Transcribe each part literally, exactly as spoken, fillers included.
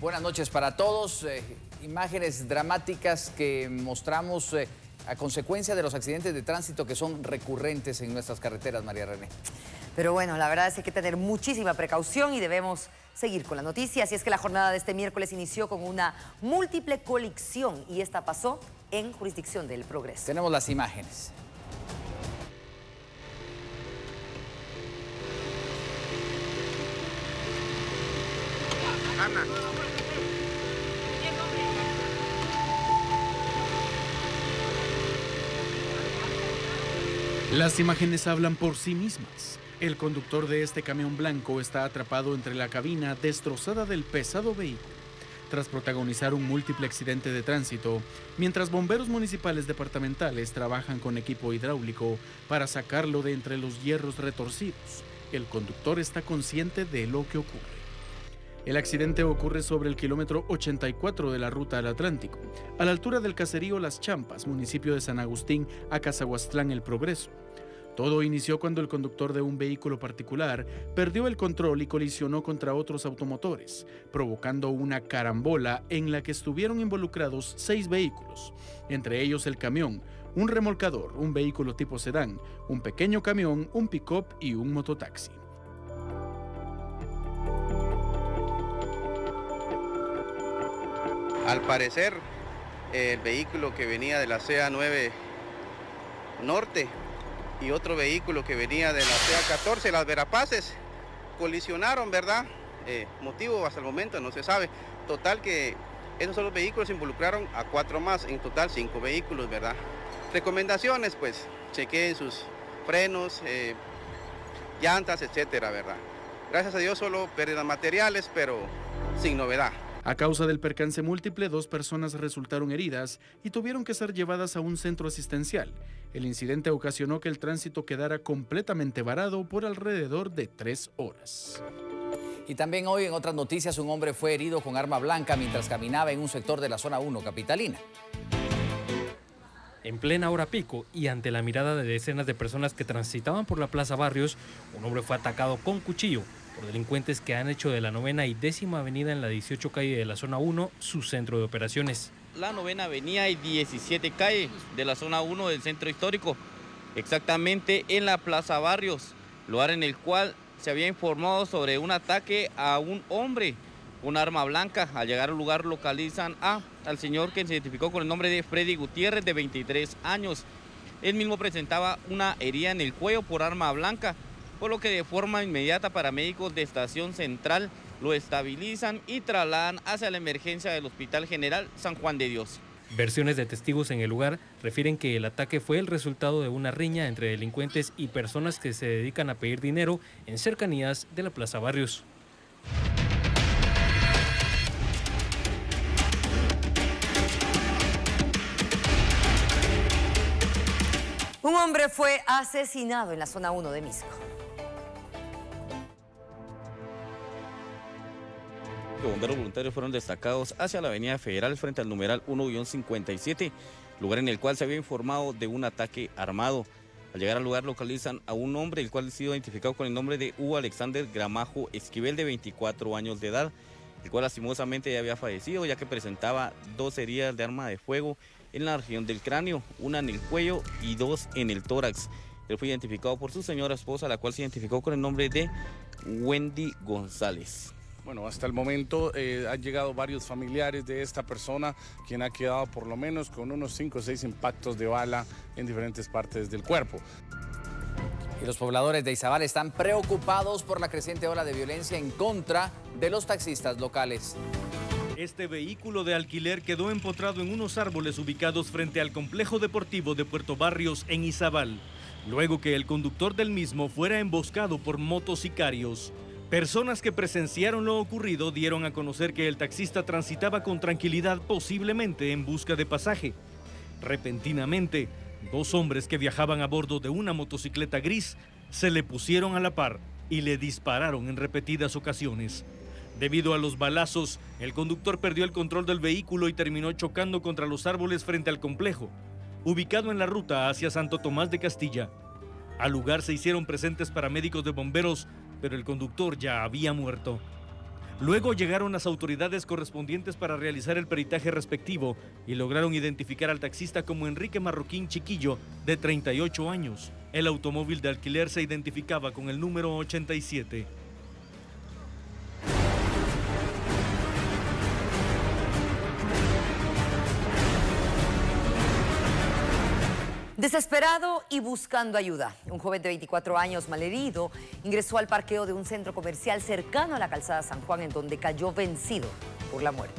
Buenas noches para todos. Eh, imágenes dramáticas que mostramos eh, a consecuencia de los accidentes de tránsito que son recurrentes en nuestras carreteras, María René. Pero bueno, la verdad es que hay que tener muchísima precaución y debemos seguir con la noticia. Así es que la jornada de este miércoles inició con una múltiple colisión y esta pasó en jurisdicción del Progreso. Tenemos las imágenes. Ana. Las imágenes hablan por sí mismas. El conductor de este camión blanco está atrapado entre la cabina destrozada del pesado vehículo, tras protagonizar un múltiple accidente de tránsito, mientras bomberos municipales departamentales trabajan con equipo hidráulico para sacarlo de entre los hierros retorcidos. El conductor está consciente de lo que ocurre. El accidente ocurre sobre el kilómetro ochenta y cuatro de la ruta al Atlántico, a la altura del caserío Las Champas, municipio de San Agustín, a Cazahuastlán, El Progreso. Todo inició cuando el conductor de un vehículo particular perdió el control y colisionó contra otros automotores, provocando una carambola en la que estuvieron involucrados seis vehículos, entre ellos el camión, un remolcador, un vehículo tipo sedán, un pequeño camión, un pick-up y un mototaxi. Al parecer, el vehículo que venía de la C A nueve Norte y otro vehículo que venía de la C A catorce, las Verapaces, colisionaron, ¿verdad? Eh, motivo hasta el momento no se sabe. Total que esos son los vehículos, involucraron a cuatro más, en total cinco vehículos, ¿verdad? Recomendaciones, pues, chequeen sus frenos, eh, llantas, etcétera, ¿verdad? Gracias a Dios solo pérdidas materiales, pero sin novedad. A causa del percance múltiple, dos personas resultaron heridas y tuvieron que ser llevadas a un centro asistencial. El incidente ocasionó que el tránsito quedara completamente varado por alrededor de tres horas. Y también hoy en otras noticias un hombre fue herido con arma blanca mientras caminaba en un sector de la zona uno capitalina. En plena hora pico y ante la mirada de decenas de personas que transitaban por la Plaza Barrios, un hombre fue atacado con cuchillo por delincuentes que han hecho de la novena y décima avenida en la dieciocho calle de la zona uno su centro de operaciones. La novena avenida y diecisiete calle de la zona uno del centro histórico, exactamente en la Plaza Barrios, lugar en el cual se había informado sobre un ataque a un hombre con arma blanca. Al llegar al lugar localizan a, al señor que se identificó con el nombre de Freddy Gutiérrez, de veintitrés años. Él mismo presentaba una herida en el cuello por arma blanca, por lo que de forma inmediata paramédicos de Estación Central lo estabilizan y trasladan hacia la emergencia del Hospital General San Juan de Dios. Versiones de testigos en el lugar refieren que el ataque fue el resultado de una riña entre delincuentes y personas que se dedican a pedir dinero en cercanías de la Plaza Barrios. Un hombre fue asesinado en la zona uno de Misco. Los bomberos voluntarios fueron destacados hacia la avenida Federal frente al numeral uno guión cincuenta y siete, lugar en el cual se había informado de un ataque armado. Al llegar al lugar localizan a un hombre, el cual ha sido identificado con el nombre de Hugo Alexander Gramajo Esquivel, de veinticuatro años de edad, el cual lastimosamente ya había fallecido, ya que presentaba dos heridas de arma de fuego en la región del cráneo, una en el cuello y dos en el tórax. Él fue identificado por su señora esposa, la cual se identificó con el nombre de Wendy González. Bueno, hasta el momento eh, han llegado varios familiares de esta persona, quien ha quedado por lo menos con unos cinco o seis impactos de bala en diferentes partes del cuerpo. Y los pobladores de Izabal están preocupados por la creciente ola de violencia en contra de los taxistas locales. Este vehículo de alquiler quedó empotrado en unos árboles ubicados frente al complejo deportivo de Puerto Barrios en Izabal, luego que el conductor del mismo fuera emboscado por motosicarios. Personas que presenciaron lo ocurrido dieron a conocer que el taxista transitaba con tranquilidad, posiblemente en busca de pasaje. Repentinamente, dos hombres que viajaban a bordo de una motocicleta gris se le pusieron a la par y le dispararon en repetidas ocasiones. Debido a los balazos, el conductor perdió el control del vehículo y terminó chocando contra los árboles frente al complejo, ubicado en la ruta hacia Santo Tomás de Castilla. Al lugar se hicieron presentes paramédicos de bomberos, pero el conductor ya había muerto. Luego llegaron las autoridades correspondientes para realizar el peritaje respectivo y lograron identificar al taxista como Enrique Marroquín Chiquillo, de treinta y ocho años. El automóvil de alquiler se identificaba con el número ochenta y siete. Desesperado y buscando ayuda, un joven de veinticuatro años malherido ingresó al parqueo de un centro comercial cercano a la calzada San Juan, en donde cayó vencido por la muerte.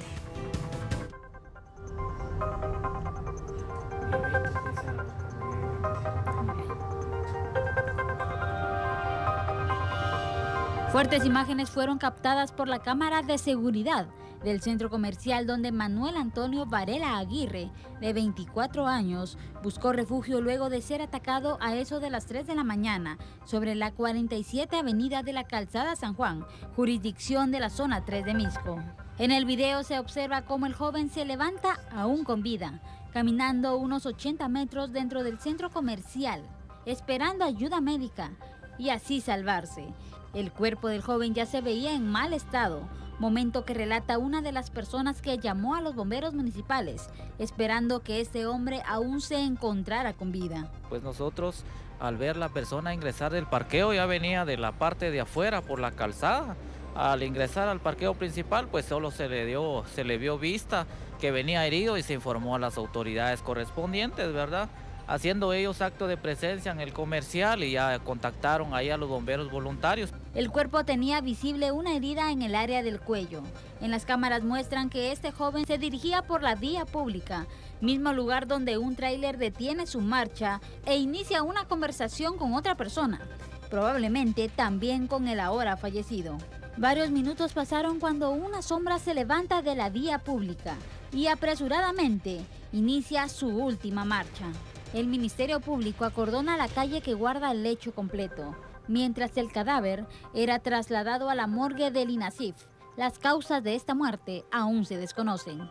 Fuertes imágenes fueron captadas por la cámara de seguridad del centro comercial, donde Manuel Antonio Varela Aguirre, de veinticuatro años, buscó refugio luego de ser atacado a eso de las tres de la mañana sobre la cuarenta y siete avenida de la calzada San Juan, jurisdicción de la zona tres de Misco. En el video se observa cómo el joven se levanta aún con vida, caminando unos ochenta metros dentro del centro comercial, esperando ayuda médica y así salvarse. El cuerpo del joven ya se veía en mal estado, momento que relata una de las personas que llamó a los bomberos municipales, esperando que este hombre aún se encontrara con vida. Pues nosotros, al ver la persona ingresar del parqueo, ya venía de la parte de afuera por la calzada. Al ingresar al parqueo principal, pues solo se le dio, se le vio vista que venía herido y se informó a las autoridades correspondientes, ¿verdad? Haciendo ellos acto de presencia en el comercial y ya contactaron ahí a los bomberos voluntarios. El cuerpo tenía visible una herida en el área del cuello. En las cámaras muestran que este joven se dirigía por la vía pública, mismo lugar donde un tráiler detiene su marcha e inicia una conversación con otra persona, probablemente también con el ahora fallecido. Varios minutos pasaron cuando una sombra se levanta de la vía pública y apresuradamente inicia su última marcha. El Ministerio Público acordona la calle que guarda el lecho completo, mientras el cadáver era trasladado a la morgue del INASIF. Las causas de esta muerte aún se desconocen.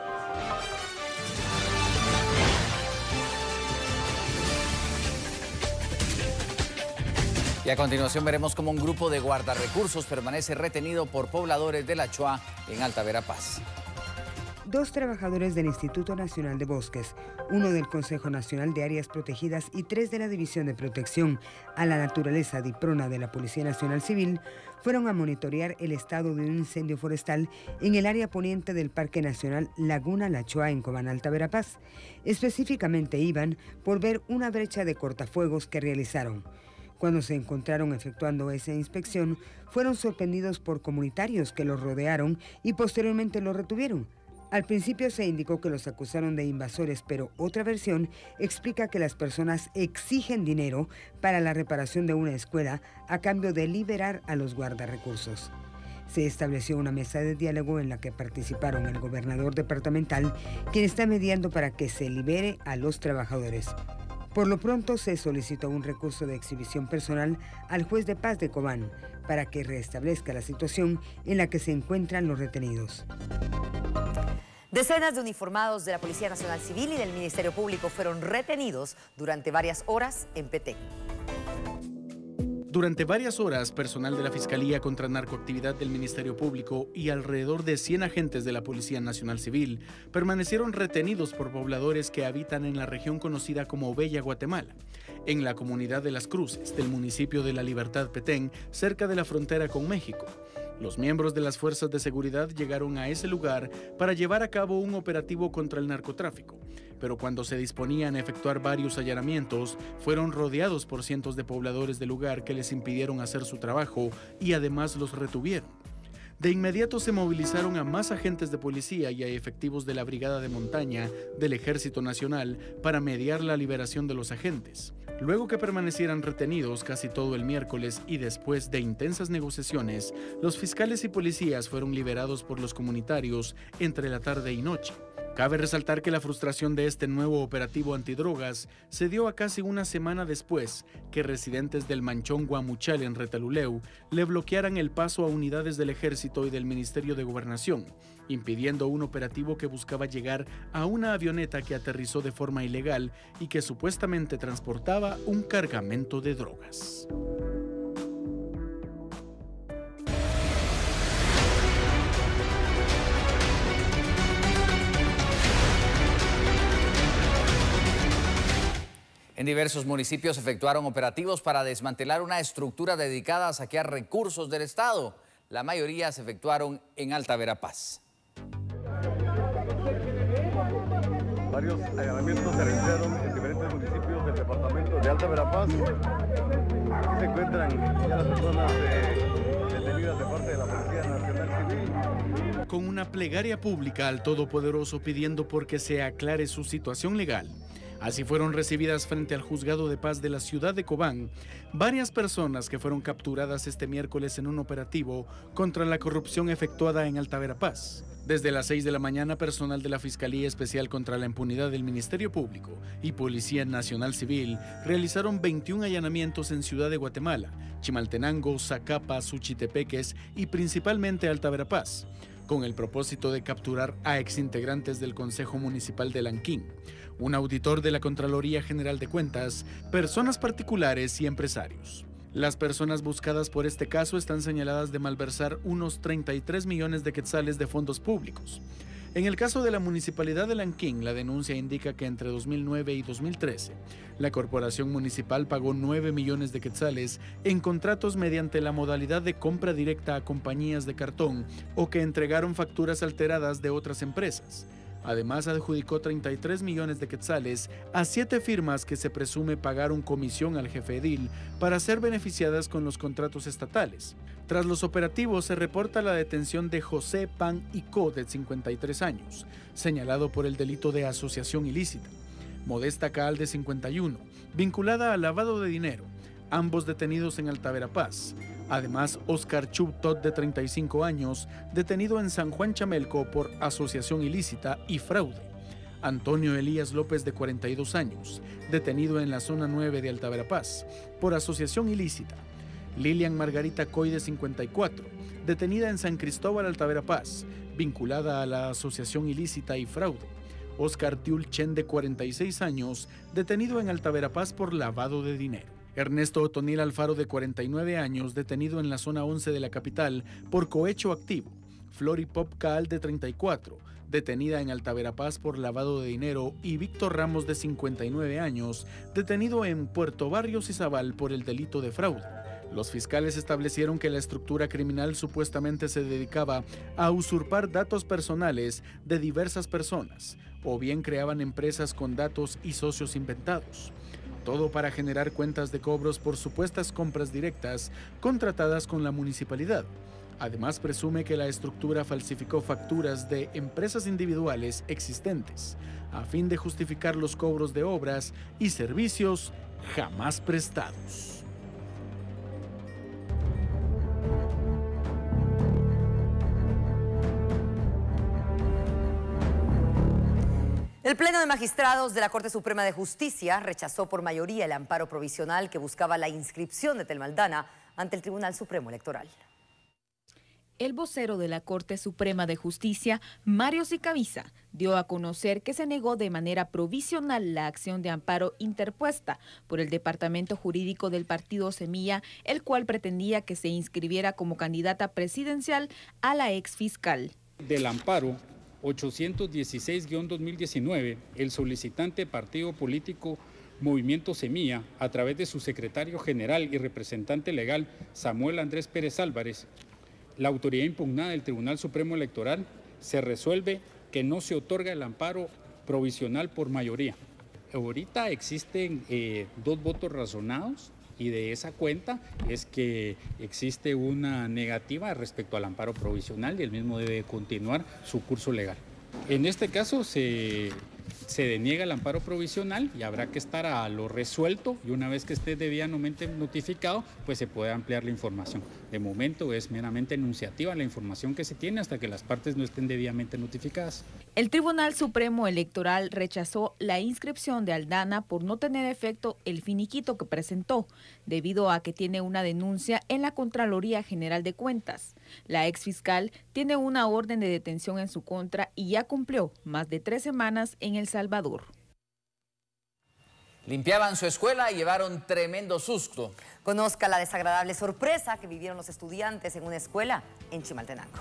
Y a continuación veremos cómo un grupo de guardarrecursos permanece retenido por pobladores de La Choa en Alta Verapaz. Dos trabajadores del Instituto Nacional de Bosques, uno del Consejo Nacional de Áreas Protegidas y tres de la División de Protección a la Naturaleza DIPRONA de la Policía Nacional Civil, fueron a monitorear el estado de un incendio forestal en el área poniente del Parque Nacional Laguna La Choa en Cobán, Alta Verapaz. Específicamente iban por ver una brecha de cortafuegos que realizaron. Cuando se encontraron efectuando esa inspección, fueron sorprendidos por comunitarios que los rodearon y posteriormente los retuvieron. Al principio se indicó que los acusaron de invasores, pero otra versión explica que las personas exigen dinero para la reparación de una escuela a cambio de liberar a los guardarrecursos. Se estableció una mesa de diálogo en la que participaron el gobernador departamental, quien está mediando para que se libere a los trabajadores. Por lo pronto se solicitó un recurso de exhibición personal al juez de paz de Cobán para que restablezca la situación en la que se encuentran los retenidos. Decenas de uniformados de la Policía Nacional Civil y del Ministerio Público fueron retenidos durante varias horas en Petén. Durante varias horas, personal de la Fiscalía contra Narcoactividad del Ministerio Público y alrededor de cien agentes de la Policía Nacional Civil permanecieron retenidos por pobladores que habitan en la región conocida como Bella Guatemala, en la comunidad de Las Cruces, del municipio de La Libertad, Petén, cerca de la frontera con México. Los miembros de las fuerzas de seguridad llegaron a ese lugar para llevar a cabo un operativo contra el narcotráfico, pero cuando se disponían a efectuar varios allanamientos, fueron rodeados por cientos de pobladores del lugar que les impidieron hacer su trabajo y además los retuvieron. De inmediato se movilizaron a más agentes de policía y a efectivos de la Brigada de Montaña del Ejército Nacional para mediar la liberación de los agentes. Luego que permanecieran retenidos casi todo el miércoles y después de intensas negociaciones, los fiscales y policías fueron liberados por los comunitarios entre la tarde y noche. Cabe resaltar que la frustración de este nuevo operativo antidrogas se dio a casi una semana después que residentes del Manchón Guamuchal en Retaluleu le bloquearan el paso a unidades del Ejército y del Ministerio de Gobernación, impidiendo un operativo que buscaba llegar a una avioneta que aterrizó de forma ilegal y que supuestamente transportaba un cargamento de drogas. En diversos municipios efectuaron operativos para desmantelar una estructura dedicada a saquear recursos del Estado. La mayoría se efectuaron en Alta Verapaz. Varios allanamientos se realizaron en diferentes municipios del departamento de Alta Verapaz. Se encuentran ya las personas eh, detenidas de parte de la Policía Nacional Civil. Con una plegaria pública al Todopoderoso pidiendo porque se aclare su situación legal. Así fueron recibidas frente al Juzgado de Paz de la ciudad de Cobán varias personas que fueron capturadas este miércoles en un operativo contra la corrupción efectuada en Alta Verapaz. Desde las seis de la mañana, personal de la Fiscalía Especial contra la Impunidad del Ministerio Público y Policía Nacional Civil realizaron veintiún allanamientos en Ciudad de Guatemala, Chimaltenango, Zacapa, Suchitepeques y principalmente Alta Verapaz, con el propósito de capturar a exintegrantes del Consejo Municipal de Lanquín, un auditor de la Contraloría General de Cuentas, personas particulares y empresarios. Las personas buscadas por este caso están señaladas de malversar unos treinta y tres millones de quetzales de fondos públicos. En el caso de la Municipalidad de Lanquín, la denuncia indica que entre dos mil nueve y dos mil trece, la Corporación Municipal pagó nueve millones de quetzales en contratos mediante la modalidad de compra directa a compañías de cartón o que entregaron facturas alteradas de otras empresas. Además, adjudicó treinta y tres millones de quetzales a siete firmas que se presume pagaron comisión al jefe edil para ser beneficiadas con los contratos estatales. Tras los operativos, se reporta la detención de José Pan y Co, de cincuenta y tres años, señalado por el delito de asociación ilícita. Modesta Caal, de cincuenta y uno, vinculada al lavado de dinero, ambos detenidos en Alta Verapaz. Además, Oscar Chubtot, de treinta y cinco años, detenido en San Juan Chamelco por asociación ilícita y fraude. Antonio Elías López, de cuarenta y dos años, detenido en la zona nueve de Alta Verapaz por asociación ilícita. Lilian Margarita Coy, de cincuenta y cuatro, detenida en San Cristóbal, Alta Verapaz, vinculada a la asociación ilícita y fraude. Oscar Tiul Chen, de cuarenta y seis años, detenido en Alta Verapaz por lavado de dinero. Ernesto Otonil Alfaro, de cuarenta y nueve años, detenido en la zona once de la capital por cohecho activo. Flori Pop Caal, de treinta y cuatro, detenida en Alta Verapaz por lavado de dinero, y Víctor Ramos, de cincuenta y nueve años, detenido en Puerto Barrios, Izabal, por el delito de fraude. Los fiscales establecieron que la estructura criminal supuestamente se dedicaba a usurpar datos personales de diversas personas, o bien creaban empresas con datos y socios inventados. Todo para generar cuentas de cobros por supuestas compras directas contratadas con la municipalidad. Además, presume que la estructura falsificó facturas de empresas individuales existentes, a fin de justificar los cobros de obras y servicios jamás prestados. El Pleno de Magistrados de la Corte Suprema de Justicia rechazó por mayoría el amparo provisional que buscaba la inscripción de Telmaldana ante el Tribunal Supremo Electoral. El vocero de la Corte Suprema de Justicia, Mario Sicabiza, dio a conocer que se negó de manera provisional la acción de amparo interpuesta por el Departamento Jurídico del Partido Semilla, el cual pretendía que se inscribiera como candidata presidencial a la ex fiscal. Del amparo ochocientos dieciséis guión dos mil diecinueve, el solicitante partido político Movimiento Semilla, a través de su secretario general y representante legal Samuel Andrés Pérez Álvarez, la autoridad impugnada del Tribunal Supremo Electoral, se resuelve que no se otorga el amparo provisional por mayoría. Ahorita existen eh, dos votos razonados, y de esa cuenta es que existe una negativa respecto al amparo provisional y el mismo debe continuar su curso legal. En este caso se, se deniega el amparo provisional y habrá que estar a lo resuelto, y una vez que esté debidamente notificado, pues se puede ampliar la información. De momento es meramente enunciativa la información que se tiene hasta que las partes no estén debidamente notificadas. El Tribunal Supremo Electoral rechazó la inscripción de Aldana por no tener efecto el finiquito que presentó, debido a que tiene una denuncia en la Contraloría General de Cuentas. La exfiscal tiene una orden de detención en su contra y ya cumplió más de tres semanas en El Salvador. Limpiaban su escuela y llevaron tremendo susto. Conozca la desagradable sorpresa que vivieron los estudiantes en una escuela en Chimaltenango.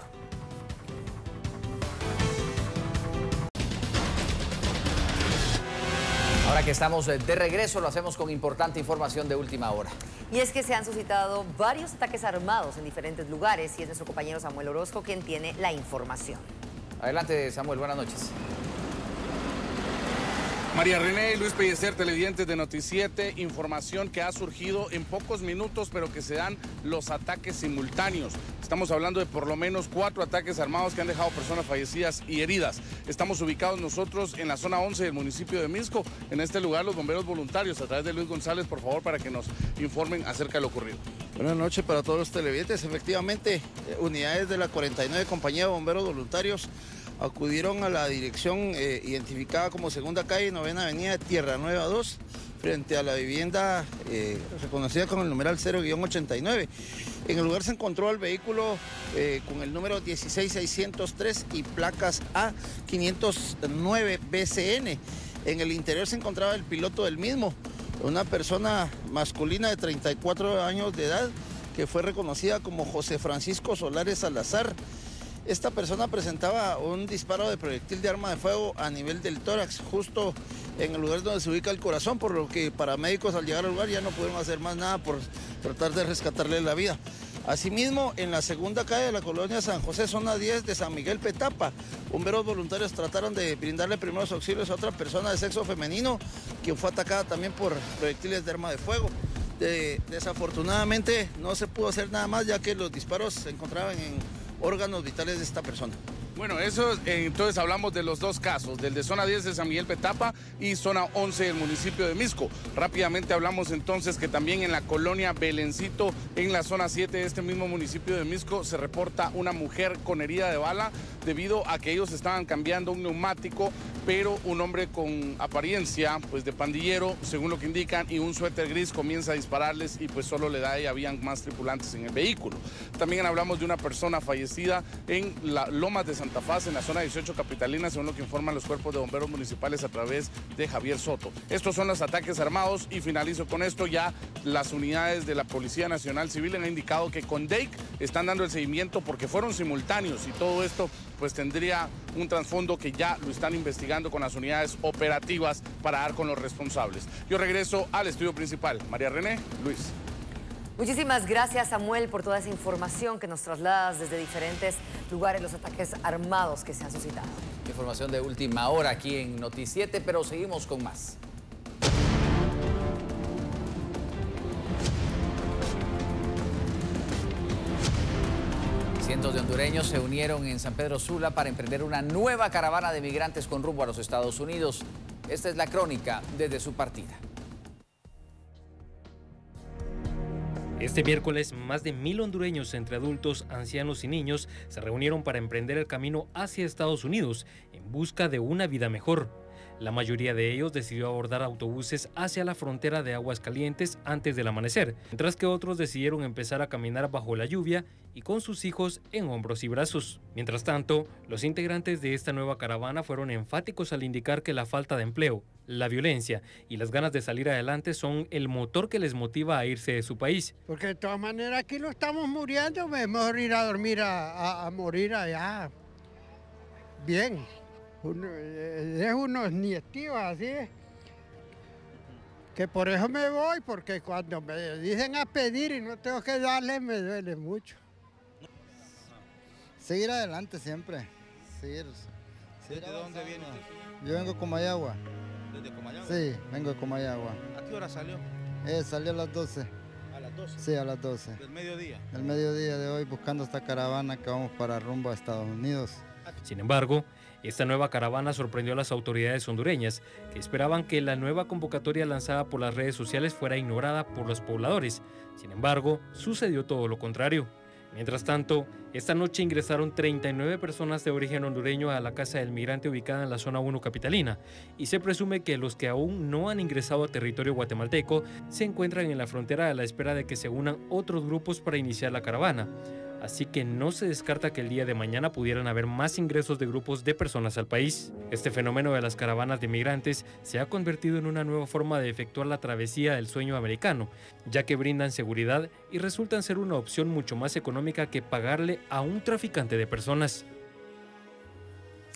Ahora Ahora que estamos de regreso, lo hacemos con importante información de última hora. Y es que se han suscitado varios ataques armados en diferentes lugares y es nuestro compañero Samuel Orozco quien tiene la información. Adelante, Samuel, buenas noches. María René y Luis Pellecer, televidentes de Noticiete, información que ha surgido en pocos minutos, pero que se dan los ataques simultáneos. Estamos hablando de por lo menos cuatro ataques armados que han dejado personas fallecidas y heridas. Estamos ubicados nosotros en la zona once del municipio de Misco. En este lugar, los bomberos voluntarios, a través de Luis González, por favor, para que nos informen acerca de lo ocurrido. Buenas noches para todos los televidentes. Efectivamente, unidades de la cuarenta y nueve Compañía de Bomberos Voluntarios acudieron a la dirección eh, identificada como Segunda Calle, Novena Avenida de Tierra Nueva dos, frente a la vivienda eh, reconocida con el numeral cero guión ochenta y nueve. En el lugar se encontró el vehículo eh, con el número dieciséis seiscientos tres y placas A quinientos nueve B C N. En el interior se encontraba el piloto del mismo, una persona masculina de treinta y cuatro años de edad, que fue reconocida como José Francisco Solares Salazar. Esta persona presentaba un disparo de proyectil de arma de fuego a nivel del tórax, justo en el lugar donde se ubica el corazón, por lo que paramédicos al llegar al lugar ya no pudieron hacer más nada por tratar de rescatarle la vida. Asimismo, en la segunda calle de la colonia San José, zona diez de San Miguel Petapa, bomberos voluntarios trataron de brindarle primeros auxilios a otra persona de sexo femenino, quien fue atacada también por proyectiles de arma de fuego. De, desafortunadamente no se pudo hacer nada más, ya que los disparos se encontraban en órganos vitales de esta persona. Bueno, eso, eh, entonces hablamos de los dos casos, del de zona diez de San Miguel Petapa y zona once del municipio de Misco. Rápidamente hablamos entonces que también en la colonia Belencito, en la zona siete de este mismo municipio de Misco, se reporta una mujer con herida de bala debido a que ellos estaban cambiando un neumático, pero un hombre con apariencia pues de pandillero, según lo que indican, y un suéter gris comienza a dispararles y pues solo le da y habían más tripulantes en el vehículo. También hablamos de una persona fallecida en la Lomas de Santa Faz, en la zona dieciocho capitalina, según lo que informan los cuerpos de bomberos municipales a través de Javier Soto. Estos son los ataques armados y finalizo con esto. Ya las unidades de la Policía Nacional Civil han indicado que con D E I C están dando el seguimiento porque fueron simultáneos y todo esto pues tendría un trasfondo que ya lo están investigando con las unidades operativas para dar con los responsables. Yo regreso al estudio principal. María René, Luis. Muchísimas gracias, Samuel, por toda esa información que nos trasladas desde diferentes lugares, los ataques armados que se han suscitado. Información de última hora aquí en Noticiete, pero seguimos con más. Cientos de hondureños se unieron en San Pedro Sula para emprender una nueva caravana de migrantes con rumbo a los Estados Unidos. Esta es la crónica desde su partida. Este miércoles, más de mil hondureños entre adultos, ancianos y niños se reunieron para emprender el camino hacia Estados Unidos en busca de una vida mejor. La mayoría de ellos decidió abordar autobuses hacia la frontera de Aguascalientes antes del amanecer, mientras que otros decidieron empezar a caminar bajo la lluvia y con sus hijos en hombros y brazos. Mientras tanto, los integrantes de esta nueva caravana fueron enfáticos al indicar que la falta de empleo, la violencia y las ganas de salir adelante son el motor que les motiva a irse de su país. Porque de todas maneras aquí lo estamos muriendo, es mejor ir a dormir a, a, a morir allá. Bien. Uno, es unos nietivos así, que por eso me voy, porque cuando me dicen a pedir y no tengo que darle, me duele mucho. Seguir adelante siempre, seguir. seguir ¿De dónde viene usted? Yo vengo de Comayagua. ¿Desde Comayagua? Sí, vengo de Comayagua. ¿A qué hora salió? Eh, salió a las doce. ¿A las doce? Sí, a las doce. ¿Del mediodía? Del mediodía de hoy, buscando esta caravana que vamos para rumbo a Estados Unidos. Sin embargo, esta nueva caravana sorprendió a las autoridades hondureñas, que esperaban que la nueva convocatoria lanzada por las redes sociales fuera ignorada por los pobladores. Sin embargo, sucedió todo lo contrario. Mientras tanto, esta noche ingresaron treinta y nueve personas de origen hondureño a la Casa del Migrante ubicada en la zona uno capitalina, y se presume que los que aún no han ingresado a territorio guatemalteco se encuentran en la frontera a la espera de que se unan otros grupos para iniciar la caravana. Así que no se descarta que el día de mañana pudieran haber más ingresos de grupos de personas al país. Este fenómeno de las caravanas de migrantes se ha convertido en una nueva forma de efectuar la travesía del sueño americano, ya que brindan seguridad y resultan ser una opción mucho más económica que pagarle a un traficante de personas.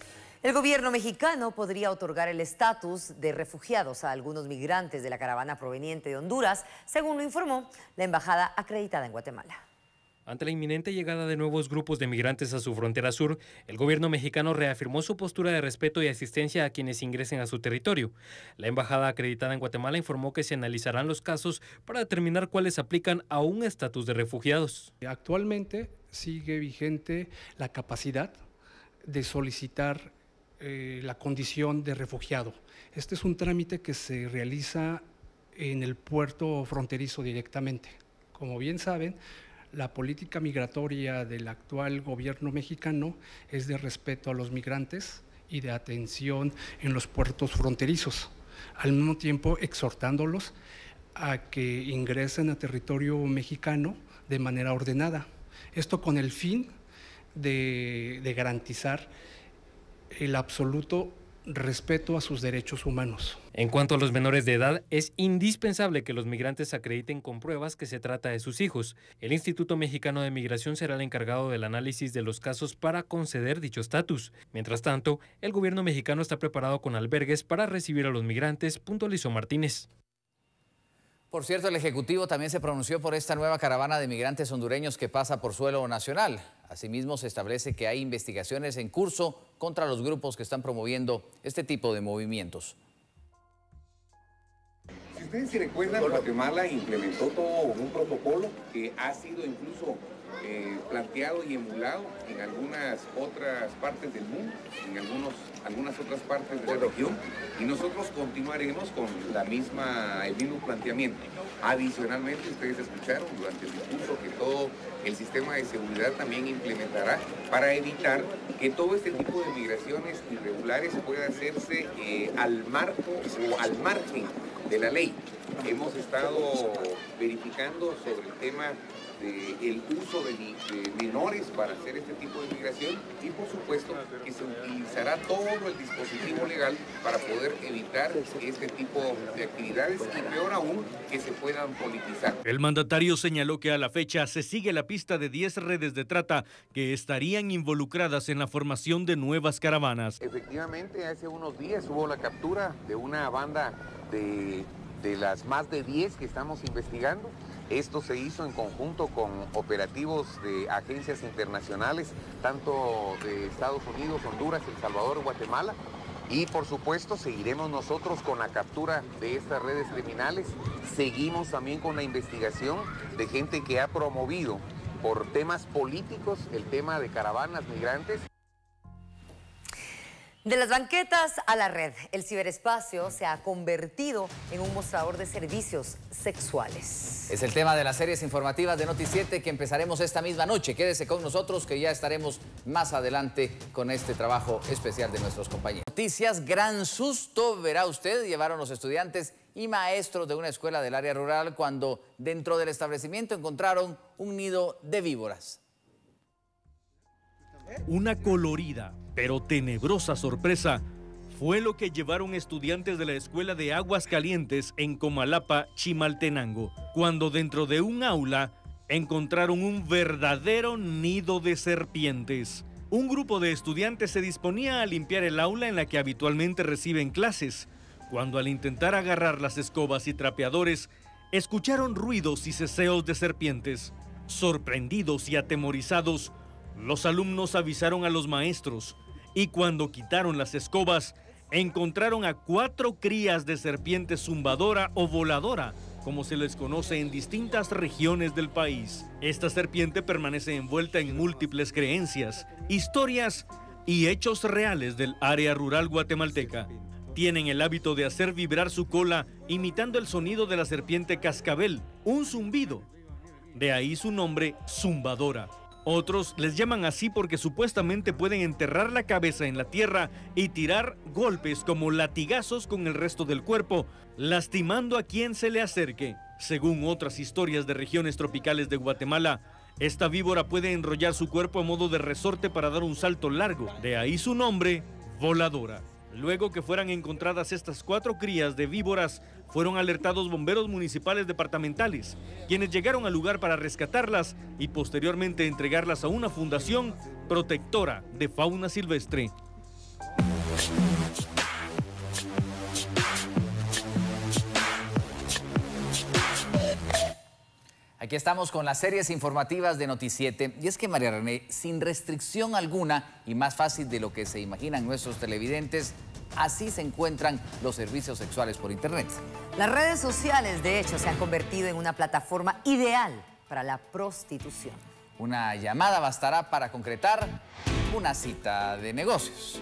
El gobierno mexicano podría otorgar el estatus de refugiados a algunos migrantes de la caravana proveniente de Honduras, según lo informó la embajada acreditada en Guatemala. Ante la inminente llegada de nuevos grupos de migrantes a su frontera sur, el gobierno mexicano reafirmó su postura de respeto y asistencia a quienes ingresen a su territorio. La embajada acreditada en Guatemala informó que se analizarán los casos para determinar cuáles aplican a un estatus de refugiados. Actualmente sigue vigente la capacidad de solicitar eh, la condición de refugiado. Este es un trámite que se realiza en el puerto fronterizo directamente. Como bien saben, la política migratoria del actual gobierno mexicano es de respeto a los migrantes y de atención en los puertos fronterizos, al mismo tiempo exhortándolos a que ingresen a territorio mexicano de manera ordenada. Esto con el fin de, de garantizar el absoluto respeto a sus derechos humanos. En cuanto a los menores de edad, es indispensable que los migrantes acrediten con pruebas que se trata de sus hijos. El Instituto Mexicano de Migración será el encargado del análisis de los casos para conceder dicho estatus. Mientras tanto, el gobierno mexicano está preparado con albergues para recibir a los migrantes, puntualizó Martínez. Por cierto, el Ejecutivo también se pronunció por esta nueva caravana de migrantes hondureños que pasa por suelo nacional. Asimismo, se establece que hay investigaciones en curso contra los grupos que están promoviendo este tipo de movimientos. Si ustedes se recuerdan, Guatemala implementó todo un protocolo que ha sido incluso eh, planteado y emulado en algunas otras partes del mundo, en algunos, algunas otras partes de la región, y nosotros continuaremos con la misma, el mismo planteamiento. Adicionalmente, ustedes escucharon durante el discurso que todo el sistema de seguridad también implementará para evitar que todo este tipo de migraciones irregulares pueda hacerse eh, al marco o al margen de la ley. Hemos estado verificando sobre el tema del uso de, de menores para hacer este tipo de migración y por supuesto que se utilizará todo el dispositivo legal para poder evitar este tipo de actividades y peor aún que se puedan politizar. El mandatario señaló que a la fecha se sigue la pista de diez redes de trata que estarían involucradas en la formación de nuevas caravanas. Efectivamente, hace unos días hubo la captura de una banda de, de las más de diez que estamos investigando. Esto se hizo en conjunto con operativos de agencias internacionales, tanto de Estados Unidos, Honduras, El Salvador, Guatemala. Y por supuesto seguiremos nosotros con la captura de estas redes criminales. Seguimos también con la investigación de gente que ha promovido por temas políticos el tema de caravanas migrantes. De las banquetas a la red, el ciberespacio se ha convertido en un mostrador de servicios sexuales. Es el tema de las series informativas de Noti siete que empezaremos esta misma noche. Quédese con nosotros que ya estaremos más adelante con este trabajo especial de nuestros compañeros. Noticias, gran susto, verá usted, llevaron los estudiantes y maestros de una escuela del área rural cuando dentro del establecimiento encontraron un nido de víboras. Una colorida pero tenebrosa sorpresa fue lo que llevaron estudiantes de la Escuela de Aguas Calientes en Comalapa, Chimaltenango, cuando dentro de un aula encontraron un verdadero nido de serpientes. Un grupo de estudiantes se disponía a limpiar el aula en la que habitualmente reciben clases, cuando al intentar agarrar las escobas y trapeadores, escucharon ruidos y ceseos de serpientes. Sorprendidos y atemorizados, los alumnos avisaron a los maestros y cuando quitaron las escobas, encontraron a cuatro crías de serpiente zumbadora o voladora, como se les conoce en distintas regiones del país. Esta serpiente permanece envuelta en múltiples creencias, historias y hechos reales del área rural guatemalteca. Tienen el hábito de hacer vibrar su cola imitando el sonido de la serpiente cascabel, un zumbido. De ahí su nombre, zumbadora. Otros les llaman así porque supuestamente pueden enterrar la cabeza en la tierra y tirar golpes como latigazos con el resto del cuerpo, lastimando a quien se le acerque. Según otras historias de regiones tropicales de Guatemala, esta víbora puede enrollar su cuerpo a modo de resorte para dar un salto largo. De ahí su nombre, voladora. Luego que fueran encontradas estas cuatro crías de víboras, fueron alertados bomberos municipales departamentales, quienes llegaron al lugar para rescatarlas y posteriormente entregarlas a una fundación protectora de fauna silvestre. Aquí estamos con las series informativas de Noti siete. Y es que, María René, sin restricción alguna y más fácil de lo que se imaginan nuestros televidentes, así se encuentran los servicios sexuales por Internet. Las redes sociales, de hecho, se han convertido en una plataforma ideal para la prostitución. Una llamada bastará para concretar una cita de negocios.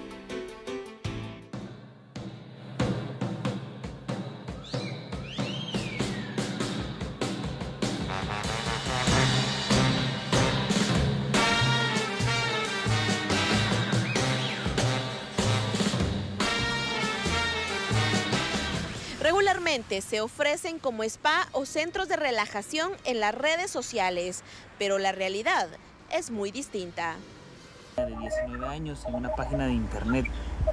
Regularmente se ofrecen como spa o centros de relajación en las redes sociales, pero la realidad es muy distinta. De diecinueve años en una página de internet.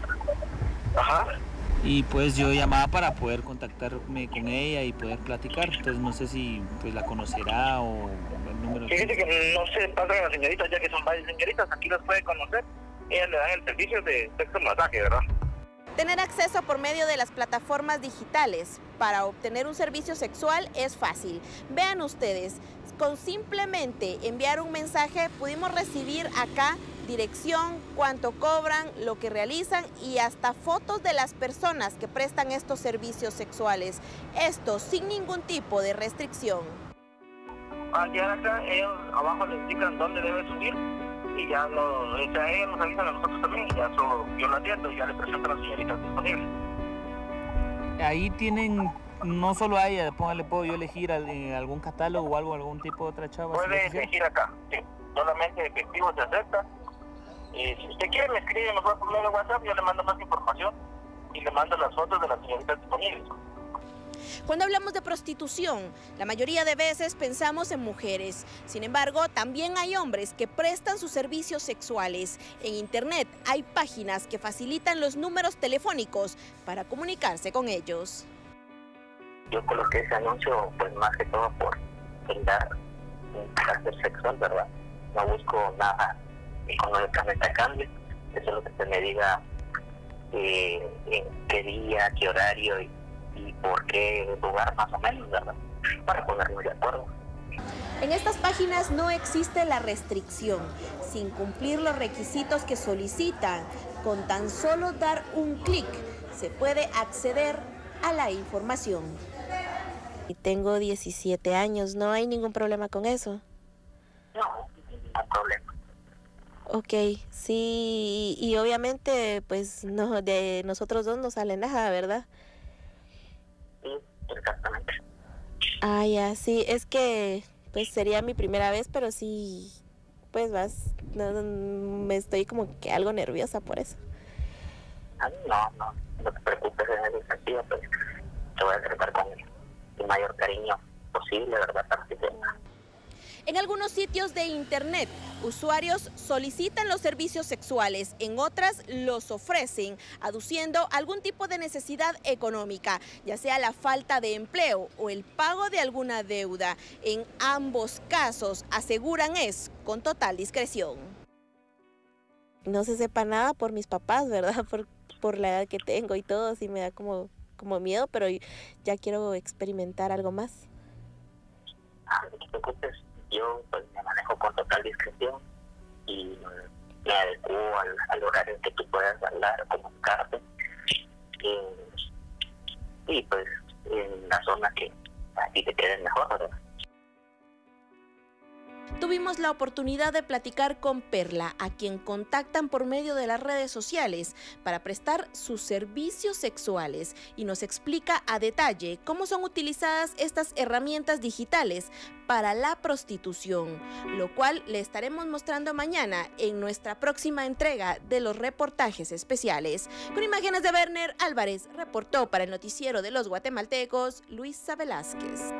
Ajá. Y pues yo llamaba para poder contactarme con ella y poder platicar. Entonces no sé si pues la conocerá o el número. Fíjate que no se pasan a las señoritas, ya que son varias señoritas, aquí las puede conocer. Ellas le dan el servicio de sexo masaje, ¿verdad? Tener acceso por medio de las plataformas digitales para obtener un servicio sexual es fácil. Vean ustedes, con simplemente enviar un mensaje pudimos recibir acá dirección, cuánto cobran, lo que realizan y hasta fotos de las personas que prestan estos servicios sexuales. Esto sin ningún tipo de restricción. Al llegar acá, ellos abajo les indican dónde debe subir. Y ya lo, o sea, ellos nos avisan a nosotros también, y ya solo yo lo atiendo y ya le presento a las señoritas disponibles. Ahí tienen, no solo a ella, póngale, puedo yo elegir algún catálogo o algo, algún tipo de otra chava. Puede elegir acá, sí, solamente efectivo se acepta. Y si usted quiere me escribe mejor por medio de WhatsApp, yo le mando más información y le mando las fotos de las señoritas disponibles. Cuando hablamos de prostitución, la mayoría de veces pensamos en mujeres. Sin embargo, también hay hombres que prestan sus servicios sexuales. En Internet hay páginas que facilitan los números telefónicos para comunicarse con ellos. Yo coloqué ese anuncio pues más que todo por brindar un carácter sexual, ¿verdad? No busco nada económicamente a cambio. Eso es lo que se me diga eh, en qué día, qué horario y y por qué lugar más o menos, ¿verdad? Para ponernos de acuerdo. En estas páginas no existe la restricción. Sin cumplir los requisitos que solicitan, con tan solo dar un clic, se puede acceder a la información. Tengo diecisiete años, ¿no hay ningún problema con eso? No, ningún problema. Ok, sí, y obviamente pues no, de nosotros dos no sale nada, ¿verdad? Sí, exactamente. Ah, ya, sí, es que pues sería mi primera vez, pero sí, pues vas, no, no, me estoy como que algo nerviosa por eso. Ah, no, no, no te preocupes en ese sentido, pues te voy a tratar con el mayor cariño posible, ¿verdad? Para que te... En algunos sitios de internet, usuarios solicitan los servicios sexuales, en otras los ofrecen, aduciendo algún tipo de necesidad económica, ya sea la falta de empleo o el pago de alguna deuda. En ambos casos, aseguran es con total discreción. No se sepa nada por mis papás, ¿verdad? Por, por la edad que tengo y todo, sí me da como, como miedo, pero ya quiero experimentar algo más. Ah, no te preocupes. Yo pues me manejo con total discreción y me adecuo al, al horario en que tú puedas hablar, comunicarte y, y pues en la zona que a ti te quede mejor, ¿verdad? Tuvimos la oportunidad de platicar con Perla, a quien contactan por medio de las redes sociales para prestar sus servicios sexuales, y nos explica a detalle cómo son utilizadas estas herramientas digitales para la prostitución, lo cual le estaremos mostrando mañana en nuestra próxima entrega de los reportajes especiales. Con imágenes de Werner Álvarez, reportó para el noticiero de los guatemaltecos, Luisa Velázquez.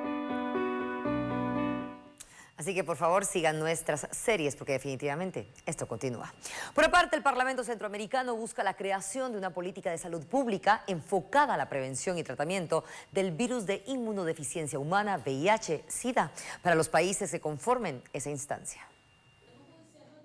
Así que por favor sigan nuestras series porque definitivamente esto continúa. Por aparte, el Parlamento Centroamericano busca la creación de una política de salud pública enfocada a la prevención y tratamiento del virus de inmunodeficiencia humana, V I H SIDA, para los países que conformen esa instancia.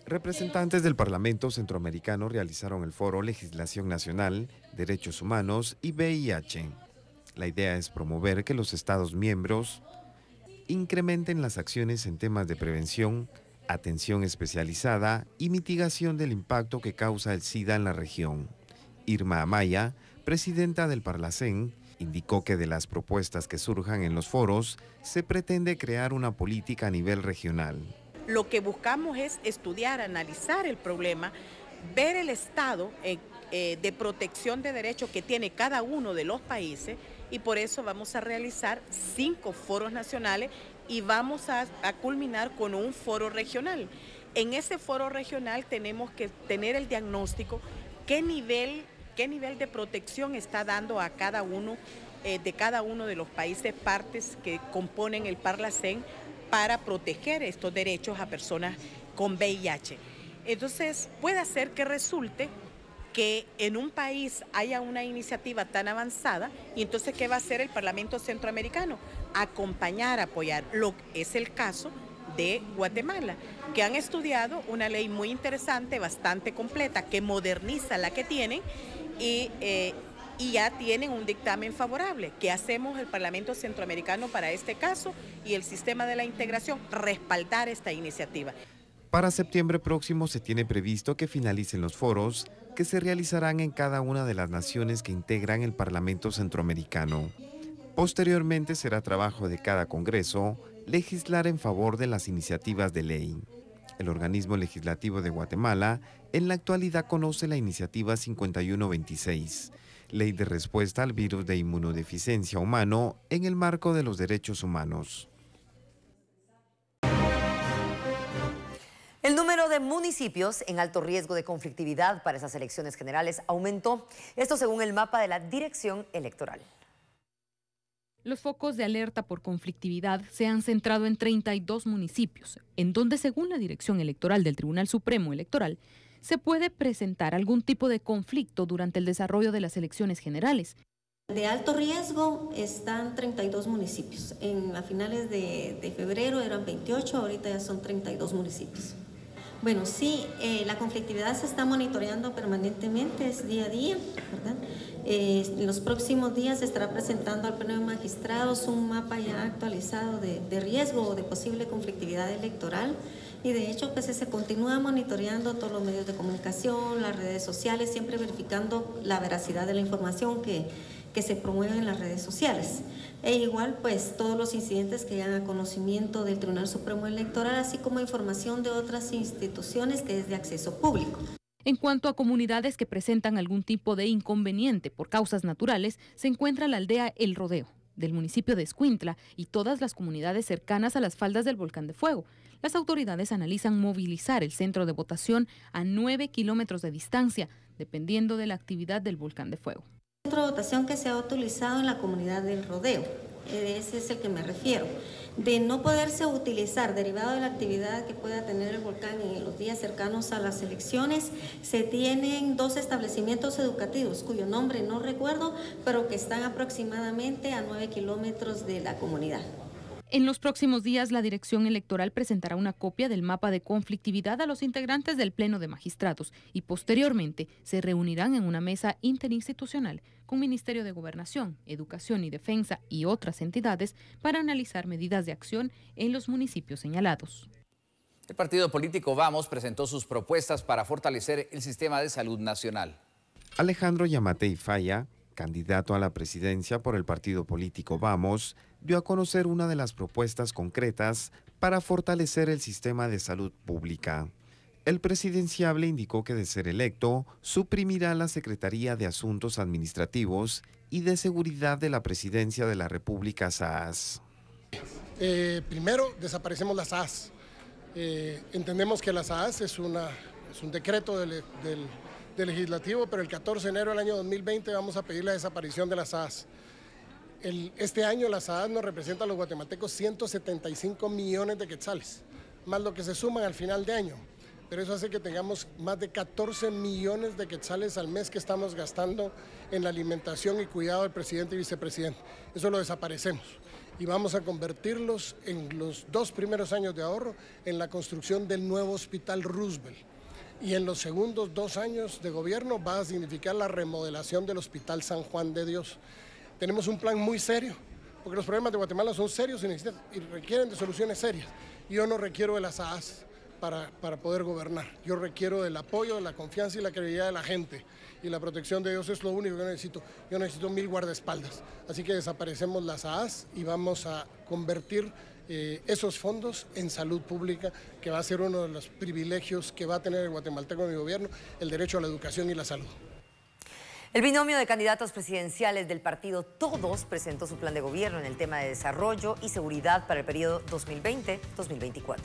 Representantes del Parlamento Centroamericano realizaron el foro Legislación Nacional, Derechos Humanos y V I H. La idea es promover que los Estados miembros incrementen las acciones en temas de prevención, atención especializada y mitigación del impacto que causa el SIDA en la región. Irma Amaya, presidenta del Parlacén, indicó que de las propuestas que surjan en los foros, se pretende crear una política a nivel regional. Lo que buscamos es estudiar, analizar el problema, ver el estado eh, eh, de protección de derechos que tiene cada uno de los países, y por eso vamos a realizar cinco foros nacionales y vamos a, a culminar con un foro regional. En ese foro regional tenemos que tener el diagnóstico, qué nivel, qué nivel de protección está dando a cada uno eh, de cada uno de los países partes que componen el Parlacén, para proteger estos derechos a personas con V I H. Entonces, puede ser que resulte que en un país haya una iniciativa tan avanzada, y entonces, ¿qué va a hacer el Parlamento Centroamericano? Acompañar, apoyar. Lo es el caso de Guatemala, que han estudiado una ley muy interesante, bastante completa, que moderniza la que tienen, y eh, y ya tienen un dictamen favorable. ¿Qué hacemos el Parlamento Centroamericano para este caso y el sistema de la integración? Respaldar esta iniciativa. Para septiembre próximo se tiene previsto que finalicen los foros que se realizarán en cada una de las naciones que integran el Parlamento Centroamericano. Posteriormente será trabajo de cada Congreso legislar en favor de las iniciativas de ley. El organismo legislativo de Guatemala en la actualidad conoce la iniciativa cincuenta y uno veintiséis, Ley de Respuesta al Virus de Inmunodeficiencia Humano en el marco de los derechos humanos. El número de municipios en alto riesgo de conflictividad para esas elecciones generales aumentó. Esto según el mapa de la Dirección Electoral. Los focos de alerta por conflictividad se han centrado en treinta y dos municipios, en donde, según la Dirección Electoral del Tribunal Supremo Electoral, se puede presentar algún tipo de conflicto durante el desarrollo de las elecciones generales. De alto riesgo están treinta y dos municipios. En, a finales de, de febrero eran veintiocho, ahorita ya son treinta y dos municipios. Bueno, sí, eh, la conflictividad se está monitoreando permanentemente, es día a día, ¿verdad? Eh, en los próximos días se estará presentando al Pleno de Magistrados un mapa ya actualizado de, de riesgo o de posible conflictividad electoral. Y de hecho, pues se continúa monitoreando todos los medios de comunicación, las redes sociales, siempre verificando la veracidad de la información que, que se promueve en las redes sociales. E igual, pues todos los incidentes que llegan a conocimiento del Tribunal Supremo Electoral, así como información de otras instituciones que es de acceso público. En cuanto a comunidades que presentan algún tipo de inconveniente por causas naturales, se encuentra la aldea El Rodeo, del municipio de Escuintla, y todas las comunidades cercanas a las faldas del Volcán de Fuego. Las autoridades analizan movilizar el centro de votación a nueve kilómetros de distancia, dependiendo de la actividad del Volcán de Fuego. El centro de votación que se ha utilizado en la comunidad del Rodeo, ese es el que me refiero. De no poderse utilizar, derivado de la actividad que pueda tener el volcán en los días cercanos a las elecciones, se tienen dos establecimientos educativos, cuyo nombre no recuerdo, pero que están aproximadamente a nueve kilómetros de la comunidad. En los próximos días, la Dirección Electoral presentará una copia del mapa de conflictividad a los integrantes del Pleno de Magistrados y posteriormente se reunirán en una mesa interinstitucional con Ministerio de Gobernación, Educación y Defensa y otras entidades para analizar medidas de acción en los municipios señalados. El partido político Vamos presentó sus propuestas para fortalecer el sistema de salud nacional. Alejandro Yamatei Falla, candidato a la presidencia por el partido político Vamos, dio a conocer una de las propuestas concretas para fortalecer el sistema de salud pública. El presidenciable indicó que de ser electo, suprimirá la Secretaría de Asuntos Administrativos y de Seguridad de la Presidencia de la República, S A A S. Eh, primero, desaparecemos las A A S. Eh, entendemos que las A A S es, una, es un decreto del, del, del legislativo, pero el catorce de enero del año dos mil veinte vamos a pedir la desaparición de las A A S. El, este año las A A S nos representan a los guatemaltecos ciento setenta y cinco millones de quetzales, más lo que se suman al final de año. Pero eso hace que tengamos más de catorce millones de quetzales al mes que estamos gastando en la alimentación y cuidado del presidente y vicepresidente. Eso lo desaparecemos. y vamos a convertirlos en los dos primeros años de ahorro en la construcción del nuevo Hospital Roosevelt. Y en los segundos dos años de gobierno va a significar la remodelación del Hospital San Juan de Dios. Tenemos un plan muy serio, porque los problemas de Guatemala son serios y, necesitan, y requieren de soluciones serias. Yo no requiero de las A A S para, para poder gobernar. Yo requiero del apoyo, de la confianza y la credibilidad de la gente. Y la protección de Dios es lo único que necesito. Yo necesito mil guardaespaldas. Así que desaparecemos las A A S y vamos a convertir eh, esos fondos en salud pública, que va a ser uno de los privilegios que va a tener el guatemalteco en mi gobierno, el derecho a la educación y la salud. El binomio de candidatos presidenciales del partido Todos presentó su plan de gobierno en el tema de desarrollo y seguridad para el periodo dos mil veinte a dos mil veinticuatro.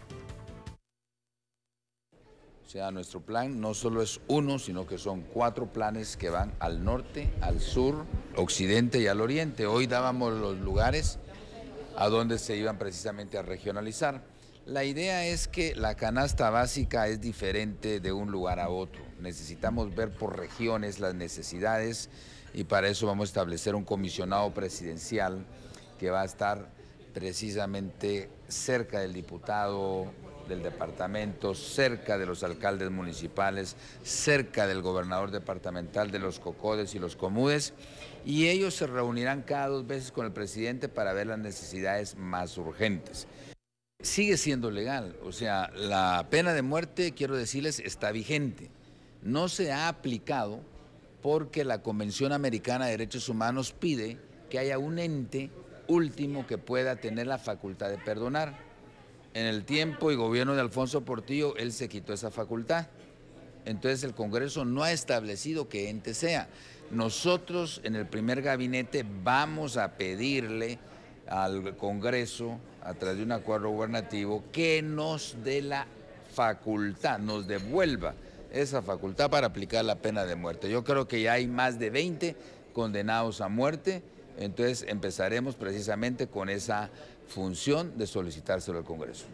O sea, nuestro plan no solo es uno, sino que son cuatro planes que van al norte, al sur, occidente y al oriente. Hoy dábamos los lugares a donde se iban precisamente a regionalizar. La idea es que la canasta básica es diferente de un lugar a otro. Necesitamos ver por regiones las necesidades y para eso vamos a establecer un comisionado presidencial que va a estar precisamente cerca del diputado del departamento, cerca de los alcaldes municipales, cerca del gobernador departamental, de los COCODES y los COMUDES, y ellos se reunirán cada dos veces con el presidente para ver las necesidades más urgentes. Sigue siendo legal, o sea, la pena de muerte, quiero decirles, está vigente. No se ha aplicado porque la Convención Americana de Derechos Humanos pide que haya un ente último que pueda tener la facultad de perdonar. En el tiempo y gobierno de Alfonso Portillo, él se quitó esa facultad. Entonces el Congreso no ha establecido qué ente sea. Nosotros en el primer gabinete vamos a pedirle al Congreso, a través de un acuerdo gubernativo, que nos dé la facultad, nos devuelva esa facultad para aplicar la pena de muerte. Yo creo que ya hay más de veinte condenados a muerte, entonces empezaremos precisamente con esa función de solicitárselo al Congreso.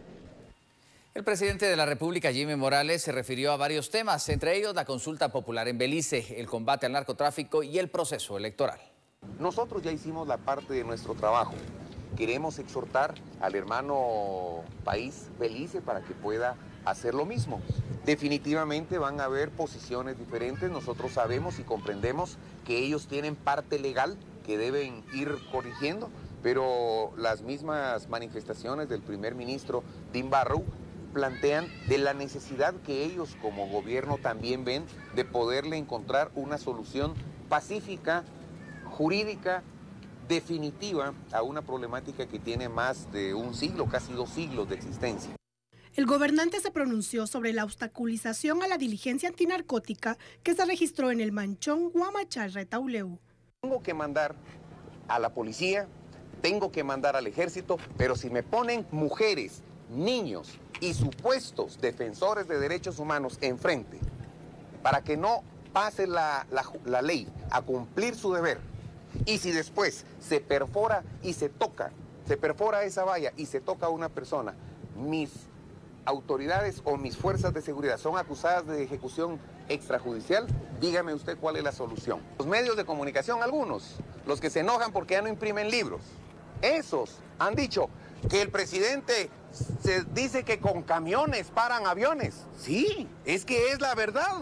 El presidente de la República, Jimmy Morales, se refirió a varios temas, entre ellos la consulta popular en Belice, el combate al narcotráfico y el proceso electoral. Nosotros ya hicimos la parte de nuestro trabajo. Queremos exhortar al hermano país Belice para que pueda hacer lo mismo. Definitivamente van a haber posiciones diferentes. Nosotros sabemos y comprendemos que ellos tienen parte legal que deben ir corrigiendo, pero las mismas manifestaciones del primer ministro Dean Barrow plantean de la necesidad que ellos como gobierno también ven de poderle encontrar una solución pacífica, jurídica, definitiva a una problemática que tiene más de un siglo, casi dos siglos de existencia. El gobernante se pronunció sobre la obstaculización a la diligencia antinarcótica que se registró en el Manchón Guamachal-Retauleu. Tengo que mandar a la policía, tengo que mandar al ejército, pero si me ponen mujeres, niños y supuestos defensores de derechos humanos enfrente, para que no pase la, la, la ley a cumplir su deber, y si después se perfora y se toca, se perfora esa valla y se toca a una persona, mis autoridades o mis fuerzas de seguridad son acusadas de ejecución extrajudicial, dígame usted cuál es la solución. Los medios de comunicación, algunos, los que se enojan porque ya no imprimen libros, esos han dicho que el presidente se dice que con camiones paran aviones. Sí, es que es la verdad.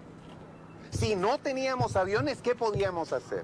Si no teníamos aviones, ¿qué podíamos hacer?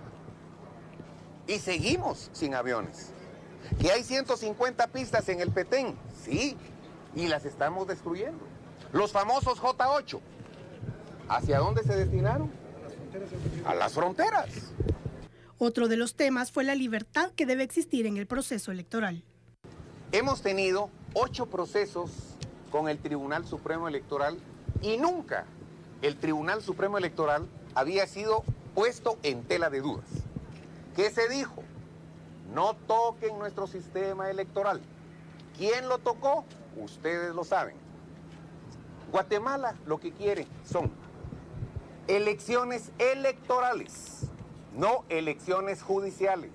Y seguimos sin aviones. Que hay ciento cincuenta pistas en el Petén, sí, y las estamos destruyendo. Los famosos J ocho, ¿hacia dónde se destinaron? A las fronteras. Otro de los temas fue la libertad que debe existir en el proceso electoral. Hemos tenido ocho procesos con el Tribunal Supremo Electoral y nunca el Tribunal Supremo Electoral había sido puesto en tela de dudas. ¿Qué se dijo? No toquen nuestro sistema electoral. ¿Quién lo tocó? Ustedes lo saben. Guatemala lo que quiere son elecciones electorales, no elecciones judiciales.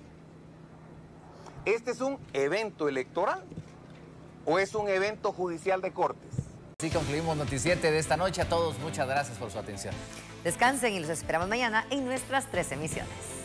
¿Este es un evento electoral o es un evento judicial de cortes? Así concluimos Noticiete de esta noche. A todos, muchas gracias por su atención. Descansen y los esperamos mañana en nuestras tres emisiones.